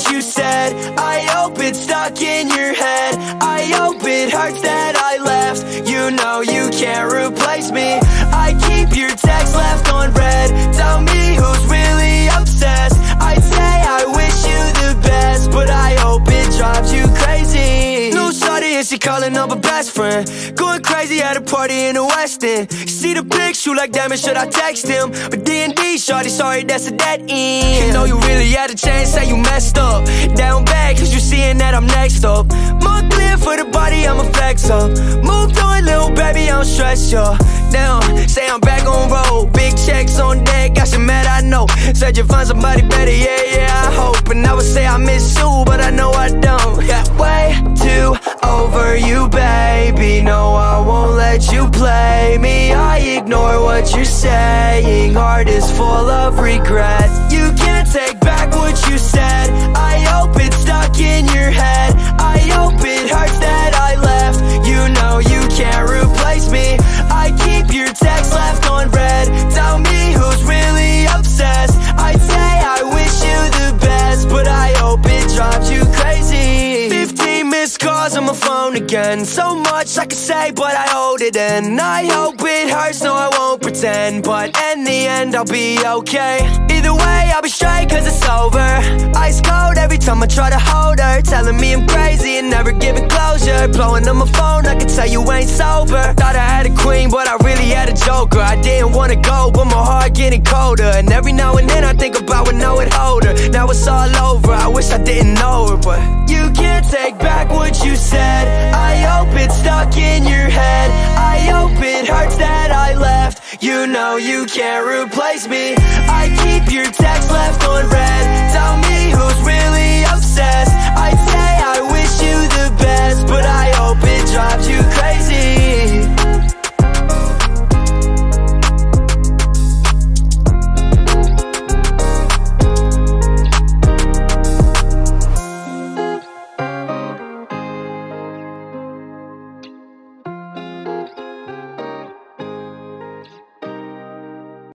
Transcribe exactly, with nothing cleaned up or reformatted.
what you said. I hope it's stuck in your head. I hope it hurts that I left. You know you can't replace me. I keep your text left on read. Tell me who's really obsessed. I'd say I wish you the best, but I hope it drives you crazy. No shorty and she calling up her best friend. Going crazy at a party in the West End. You see the pics, you like, damn it, should I text him? But D and D, shorty, sorry, that's a dead end. You know you really had a chance, say you messed up. Down bad, cause you seeing that I'm next up. Monclair for the body, I'ma flex up. Moved on, little baby, I don't stress ya. Down, say I'm back on road. Big checks on deck, got you mad, I know. Said you find somebody better, yeah, yeah, I hope. And I would say I miss you, but I know I don't. Yeah, way too over you, baby. No, I won't let you play me. I ignore what you're saying. Heart is full of regret. You can't take back what you said. I hope it's stuck in your head. I hope it hurts that I left. You know you can't replace me. I keep your text left on read. Tell me who's really obsessed. I'd say I wish you the best, but I hope it drives you crazy. Fifteen missed calls on my phone again. So much I could say, but I hold it in. I hope it hurts, no I won't pretend, but in the end I'll be okay. Either way I'll be straight cause it's over. Ice cold every time I try to hold her. Telling me I'm crazy and never giving closure. Blowing on my phone, I can tell you ain't sober. Thought I had a queen, but I really had a joker. I didn't wanna go, but my heart getting colder. And every now and then I think about when I would hold her. Now it's all over, I wish I didn't know her. But you can't take back what you said. I hope it's stuck in your head. I hope it hurts that I left. You know you can't replace me. I keep